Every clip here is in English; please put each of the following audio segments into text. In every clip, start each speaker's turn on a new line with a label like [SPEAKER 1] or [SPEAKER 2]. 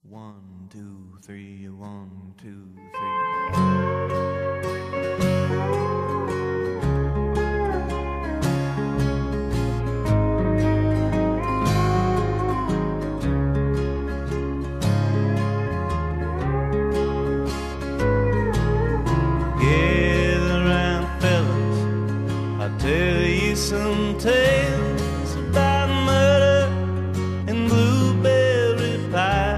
[SPEAKER 1] 1, 2, 3, 1, 2, 3. Gather round, fellas, I'll tell you some tales about murder and blueberry pie,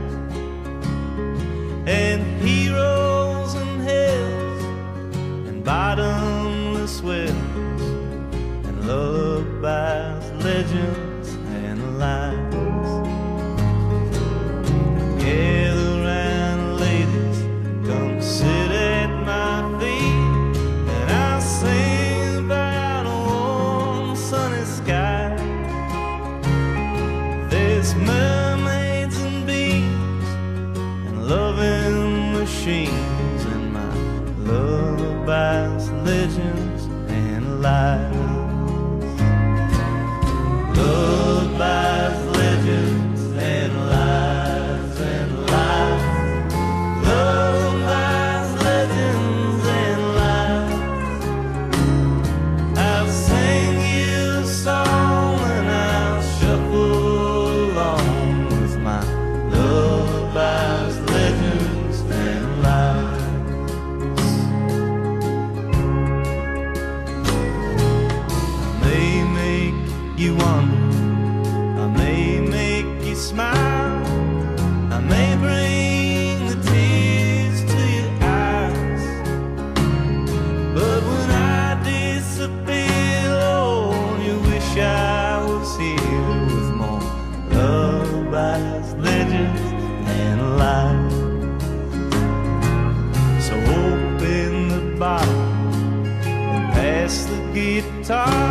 [SPEAKER 1] and heroes and hells, and bottomless wells, and lullabies, legends, and lies. Gather round, ladies, come sit at my feet, and I'll sing about a warm sunny sky. There's mermaids and bees and loving machines, and my lullabies, legends, and lies. Lullabies, legends, and lies, and lies. Lullabies, legends, and lies. I'll sing you a song and I'll shuffle along with my lullabies, legends, and lies. I may make you wonder, I may make you smile, I may bring the tears to your eyes, but when I disappear, Lord, you wish I was here with more lullabies, legends, and lies. So open the bottle and pass the guitar.